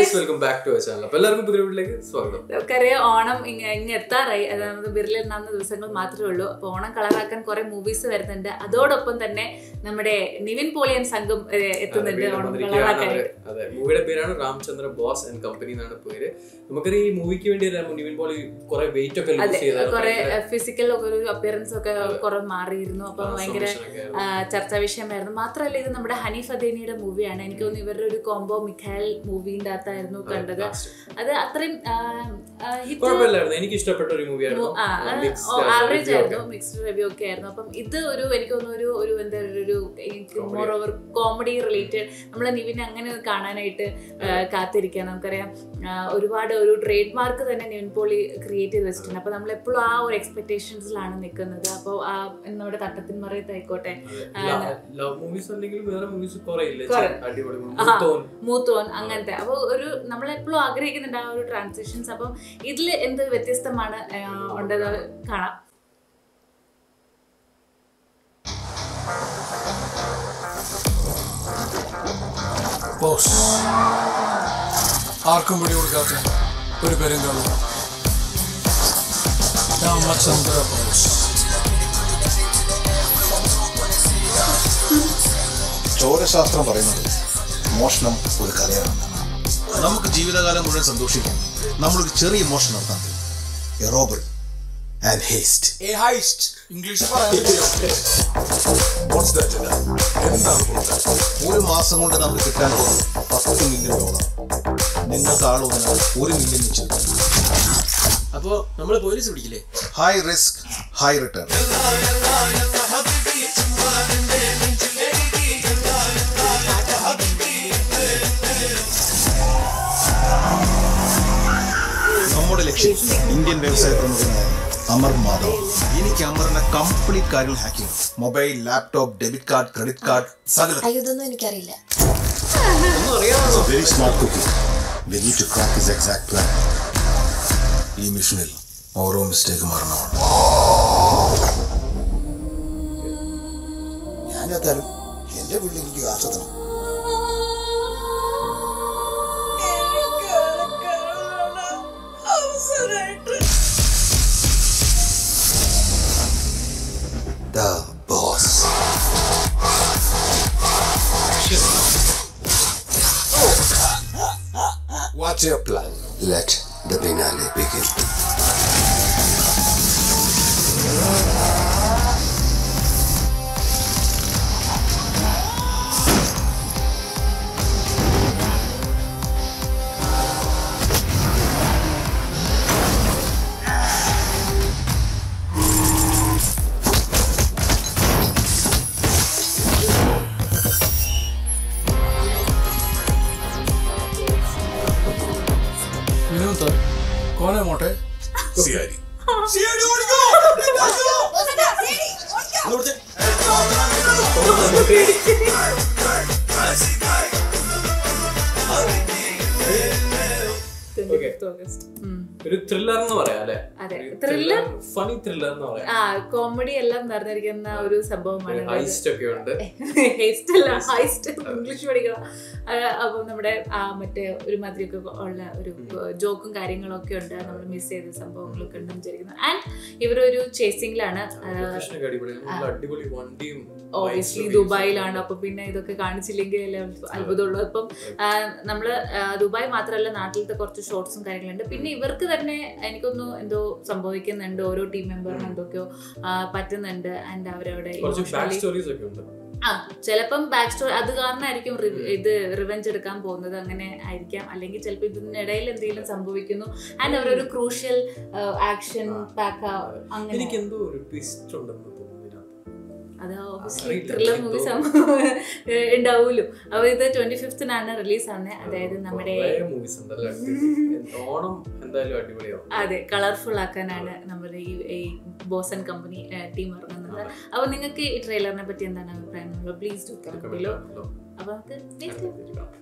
guys, welcome back to our channel. എല്ലാവർക്കും പുതിയ വീഡിയോയിലേക്ക് സ്വാഗതം. നമുക്കറിയാം ഓണം ഇങ്ങ് എത്താറായി. അതായത് വിരലിലെണ്ണാവുന്ന ദിവസങ്ങൾ മാത്രമേ ഉള്ളൂ. അപ്പോൾ ഓണം കളറാക്കാൻ കുറെ മൂവീസ് വരുന്നുണ്ട്. അതോടൊപ്പം തന്നെ നമ്മുടെ നിവിൻ പോളി ആൻഡ് സംഘം എത്തുന്നുണ്ട് ഓണം കളറാക്കാൻ. അതെ, മൂവിയുടെ പേരാണ് രാമചന്ദ്ര ബോസ് ആൻഡ് കമ്പനി എന്നാണ് പേര്. നമുക്കറിയാം ഈ മൂവിക്ക് വേണ്ടി നിവിൻ പോളി കുറെ വെയിറ്റ് ഒക്കെ ലൂസ് ചെയ്തായിരുന്നു. കുറെ ഫിസിക്കൽ ഒക്കെ ഒരു അപ്പിയറൻസ് ഒക്കെ കുറെ മാറിയിരുന്നു. അപ്പൊ ഭയങ്കര ചർച്ചാ വിഷയമായിരുന്നു. മാത്രമല്ല ഇത് നമ്മുടെ ഹനീഫ് അദേനിയുടെ മൂവിയാണ്. എനിക്ക് തോന്നുന്നു ഇവരുടെ ഒരു കോംബോ മിഖാൽ മൂവിന്റെ അകത്തായിരുന്നു കണ്ടത്. അത് അത്രയും എനിക്ക് ഇഷ്ടപ്പെട്ട ഒരു മൂവിയായിരുന്നു. ആവറേജ് ആയിരുന്നു, മിക്സ്ഡ് റിവ്യൂ ഒക്കെ ആയിരുന്നു. അപ്പം ഇത് ഒരു എനിക്ക് തോന്നുന്നു ഒരു എന്താ ഒരു മോർ ഓവർ കോമഡി റിലേറ്റഡ് നമ്മളെ നിവിനെ അങ്ങനെ കാണാനായിട്ട് കാത്തിരിക്കാൻ. നമുക്കറിയാം ഒരുപാട് ഒരു ട്രേഡ് മാർക്ക് തന്നെ നിവിൻ പോളി ക്രിയേറ്റ് ചെയ്ത് വെച്ചിട്ടുണ്ട്. അപ്പൊ നമ്മൾ എപ്പോഴും ആ ഒരു എക്സ്പെക്ടേഷൻസിലാണ് നിൽക്കുന്നത്. അപ്പോൾ ആ നമ്മുടെ തട്ടത്തിൻ മറയത്തായിക്കോട്ടെ മൂത്തോൻ അങ്ങനത്തെ അപ്പൊ ഒരു നമ്മളെപ്പോഴും ആഗ്രഹിക്കുന്നുണ്ട് ആ ഒരു ട്രാൻസിഷൻസ്. അപ്പം ഇതിൽ എന്ത് വ്യത്യസ്തമാണ് ഉണ്ടെന്ന് കാണാം. ആർക്കും പിടി കൊടുക്കാത്ത ഒരു പേരും കാണും. രാമചന്ദ്ര ബോസ്. ചോരശാസ്ത്രം പറയുന്നത് മോഷണം ഒരു കലയാണ്. നമുക്ക് ജീവിതകാലം മുഴുവൻ സന്തോഷിക്കാം. നമ്മളൊരു ചെറിയ മോഷണം നടത്താൻ കഴിയും. A robbery and haste. A heist. English പറയാൻ ഒരു മാസം കൊണ്ട് നമുക്ക് കിട്ടാൻ പോകുന്നത് $10 മില്യൺ. നിങ്ങൾക്ക് ആളൊന്നിന് $1 മില്യൺ വെച്ച്. അപ്പോ നമ്മള് പോലീസ് പിടിക്കില്ലേ? High risk high return. നമ്മുടെ ലക്ഷ്യം ഇന്ത്യൻ വ്യവസായ പ്രമുഖനായ അമർ മാധവ്. എനിക്ക് അമറിന്റെ കംപ്ലീറ്റ് കാര്യങ്ങൾ ഹാക്ക് ചെയ്യണം. Mobile, laptop, debit card, credit card, സകലം. ഇതൊന്നും എനിക്കറിയില്ല. Very smart cookie. We need to crack his exact plan. ഈ മിഷനിൽ ഓരോ മിസ്റ്റേക്ക് മാറണമാണ്. ഞാനെത്താലും എന്റെ വീട്ടിൽ എനിക്ക് കാശെത്തണം. The boss. What's your plan? Let the finale begin. कौन है मोटे? CID. CID ഓടിക്കോ. ഒരു ത്രില്ലർ എന്ന് പറയാം അല്ലെ? അതെ, ത്രില്ലർ, ഫണി ത്രില്ലർ എന്ന് പറയാം. കോമഡി എല്ലാം നിറഞ്ഞിരിക്കുന്ന ഒരു സംഭവമാണ്. ഹൈസ്റ്റ് ഒക്കെ ഉണ്ട്. ഹൈസ്റ്റ് അല്ല, ഹൈസ്റ്റ് ഇംഗ്ലീഷ് പഠിക്കണം. അപ്പം നമ്മുടെ മറ്റേ ഒരു മാതിരിയൊക്കെ ഉള്ള ഒരു ജോക്കും കാര്യങ്ങളും ഒക്കെ ഉണ്ട്. നമ്മൾ മിസ് ചെയ്ത സംഭവങ്ങളൊക്കെ ഉണ്ടെന്ന് വിചാരിക്കുന്നത്. ആൻഡ് ഇവരൊരു ചേസിംഗിലാണ്. ഓബിയസ്ലി ദുബായിലാണ്. അപ്പൊ പിന്നെ ഇതൊക്കെ കാണിച്ചില്ലെങ്കിൽ അത്ഭുതമുള്ളൂ. അപ്പം നമ്മള് ദുബായ് മാത്രമല്ല, നാട്ടിലത്തെ കുറച്ച് ഷോർട്സും കാര്യങ്ങളുണ്ട്. പിന്നെ ഇവർക്ക് തന്നെ എനിക്കൊന്നു എന്തോ സംഭവിക്കുന്നുണ്ട്. ഓരോ ടീം മെമ്പറിന് എന്തൊക്കെയോ പറ്റുന്നുണ്ട്. ആൻഡ് അവരവിടെ ചിലപ്പം ബാക്ക് സ്റ്റോറി അത് കാരണമായിരിക്കും ഇത് റിവെഞ്ച് എടുക്കാൻ പോകുന്നത്. അങ്ങനെ ആയിരിക്കാം. അല്ലെങ്കിൽ ചിലപ്പോൾ ഇതിനിടയിൽ എന്തെങ്കിലും സംഭവിക്കുന്നു. ആൻഡ് അവരൊരു ക്രൂഷ്യൽ ആക്ഷൻ പാക്ക് അങ്ങനെ അത് ഓബിയസ്ലി ത്രില്ലർ മൂവീസ് ഉണ്ടാവുമല്ലോ. അപ്പൊ ഇത് 25th റിലീസാണ്. അതായത് നമ്മുടെ അതെ കളർഫുൾ ആക്കാനാണ് നമ്മുടെ ഈ ബോസ് ആൻഡ് കമ്പനി ടീം ഇറങ്ങുന്നത്. അപ്പൊ നിങ്ങൾക്ക് ഈ ട്രെയിലറിനെ പറ്റി എന്താണ് അഭിപ്രായം? Please do comment below. അപ്പൊ നമുക്ക്